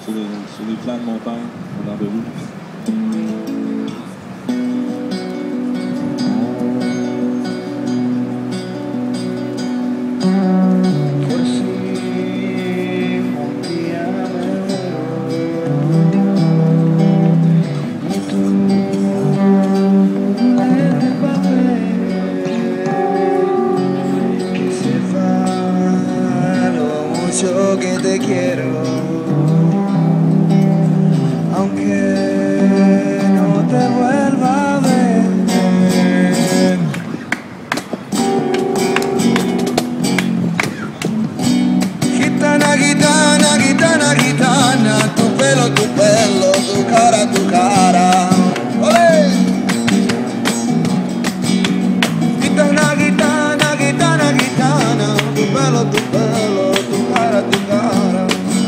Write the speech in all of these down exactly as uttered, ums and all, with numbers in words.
sur les, sur les flancs de montagne, au nord de vous. Que te quiero, aunque no te vuelva a ver. Gitana, gitana, gitana, gitana, tu pelo, tu pelo, tu cara, tu cara. ¡Olé! Gitana, gitana, gitana, gitana, tu pelo, tu pelo, tu cara, tu cara.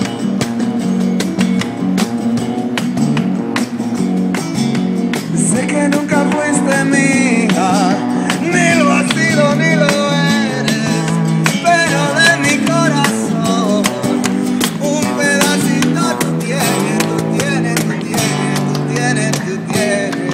Sé que nunca fuiste mía, ni lo has sido ni lo eres, pero de mi corazón un pedacito tú tienes, tú tienes, tú tienes, tú tienes, tú tienes.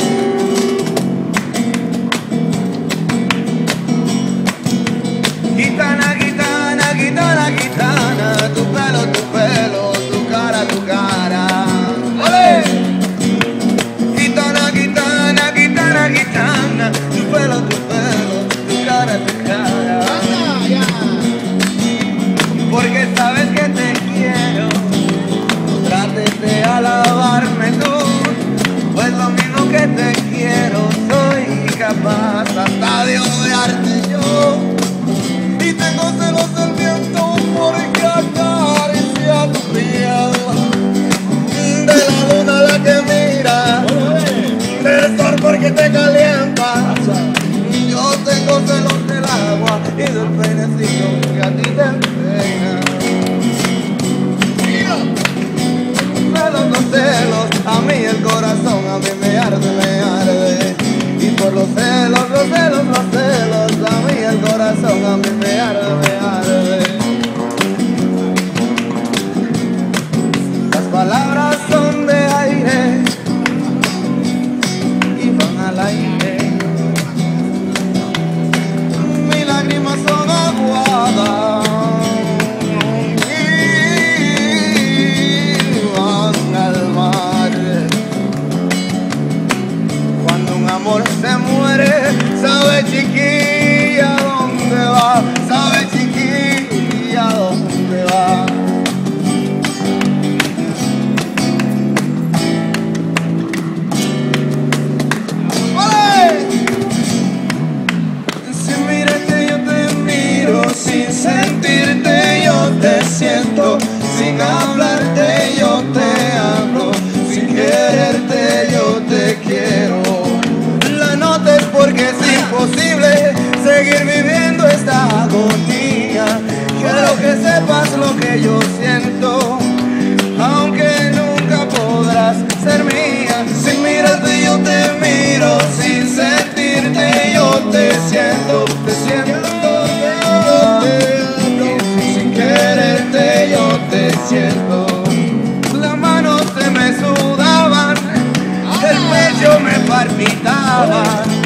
Gitana, gitana, gitana, gitana, tu pelo, tu pelo, tu cara, tu cara. ¡Olé! Gitana, gitana, gitana, gitana, tu pelo, tu pelo, tu cara, tu cara. Porque sabes que te quiero, no trates de alabarme tú, pues lo mismo que te quiero, soy capaz hasta de odiarte yo. Y tengo celos del viento porque acaricia tu piel, de la luna la que mira, del sol porque te calienta. Yo tengo celos del agua y del peinecito que a ti te pega. Celos, los celos, a mí el corazón, a mí me arde, me arde. Y por los celos, los celos, los celos, a mí el corazón, a mí me arde, me arde. Las palabras son de aire y van al aire. Mis lágrimas son aguadas y van al mar. Cuando un amor se muere, sabe chiquilla dónde va, sabe chiquilla dónde va. ¡Olé! Sin mirarte yo te miro, sin sentirte yo te siento, sin hablarte yo te hablo, sin quererte yo te quiero. Porque es imposible seguir viviendo esta agonía. Quiero que sepas lo que yo siento, aunque nunca podrás ser mía. Sin mirarte yo te miro, sin sentirte yo te siento, te siento, yo te hablo, sin quererte yo te siento. Las manos se me sudaban, el pecho me palpitaba,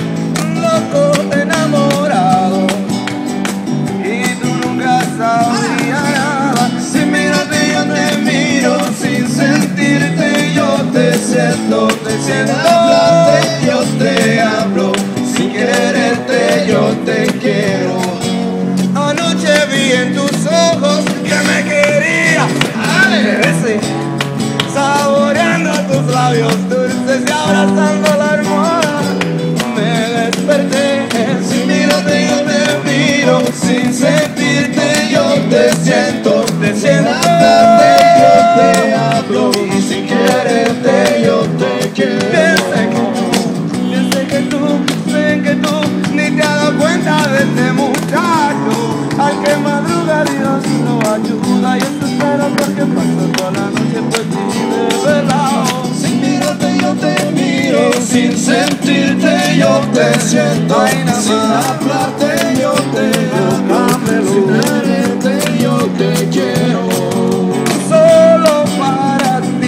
enamorado, y tú nunca sabías nada. Sin mirarte yo te miro, sin sentirte yo te siento, te siento, yo te hablo, sin quererte yo te quiero. Anoche vi en tus ojos que me querías, ese, saboreando tus labios dulces y abrazando la almohada. Desperté, sin mirarte yo te miro, sin sentirte yo te siento, te siento, yo te hablo y sin quererte yo te quiero. Piensa que tú, sé que tú ni te has dado cuenta de este muchacho, al que madruga Dios no ayuda y eso espera porque paso toda la noche por ti desvelado. Sin mirarte yo te miro, sin sentirte yo te siento, sin hablarte yo te amo, sin quererte yo te quiero. Solo para ti.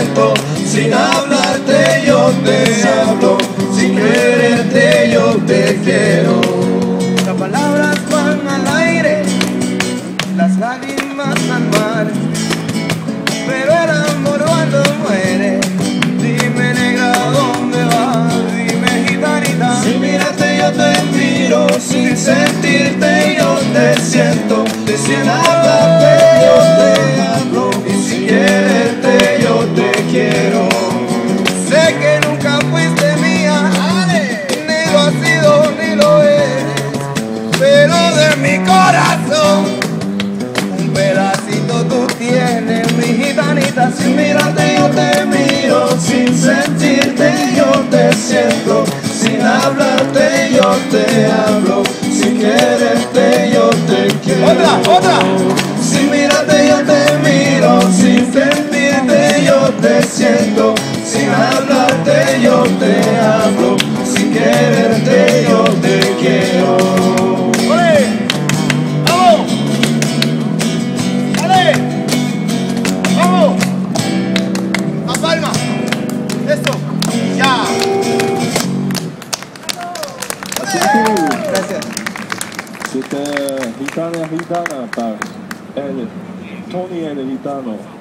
siento, sin hablarte yo te hablo, sin quererte yo te quiero. Las palabras van al aire, las lágrimas al mar, pero el amor cuando muere, dime negra dónde vas, dime gitanita. Sin mirarte yo te miro, sin sentirte yo te siento, sin hablarte yo te hablo y sin quererte yo te quiero. Sé que nunca fuiste mía, ni lo has sido ni lo eres, pero de mi corazón un pedacito tú tienes, mi gitanita. Sin mirarte yo te miro, sin sentirte yo te siento, sin hablarte yo te hablo, sin quererte yo te quiero. Otra, otra. Sin mirarte yo te miro, sin sentirte yo te siento, sin hablarte yo te hablo, sin quererte yo te quiero. ¡Ole! ¡Vamos! ¡Dale! ¡Vamos! ¡A palma! ¡Eso! ¡Ya! Gracias. C'était Gitana Gitana par El Tony El Gitano.